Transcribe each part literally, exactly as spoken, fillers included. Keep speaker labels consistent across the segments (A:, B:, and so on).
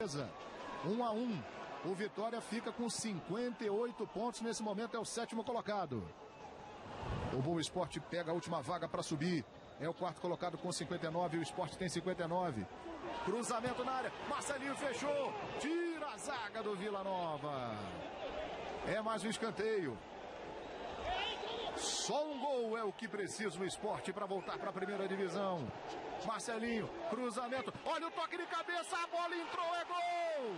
A: um a um. O Vitória fica com cinquenta e oito pontos. Nesse momento é o sétimo colocado. O Boa Esporte pega a última vaga para subir. É o quarto colocado com cinquenta e nove. O Sport tem cinquenta e nove. Cruzamento na área. Marcelinho fechou. Tira a zaga do Vila Nova. É mais um escanteio. Só um gol é o que precisa o Sport para voltar para a primeira divisão. Marcelinho, cruzamento. Olha o toque de cabeça. A bola entrou. É gol.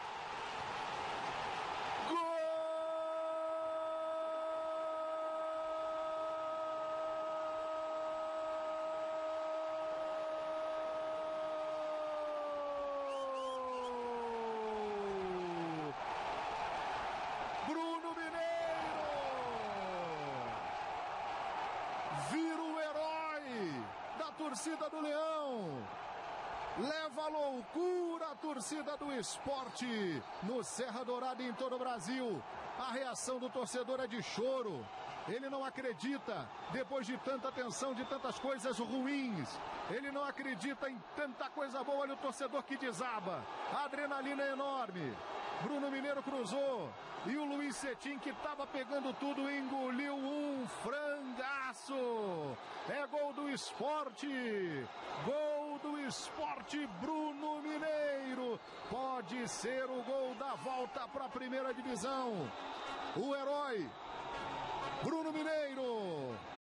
A: Torcida do Leão, leva a loucura a torcida do Sport no Serra Dourada e em todo o Brasil. A reação do torcedor é de choro. Ele não acredita, depois de tanta tensão, de tantas coisas ruins, ele não acredita em tanta coisa boa. Olha o torcedor que desaba, a adrenalina é enorme. Bruno Mineiro cruzou e o Luiz Cetim, que estava pegando tudo, engoliu um frangaço. É gol do Sport. Gol do Sport, Bruno Mineiro. Pode ser o gol da volta para a primeira divisão. O herói, Bruno Mineiro.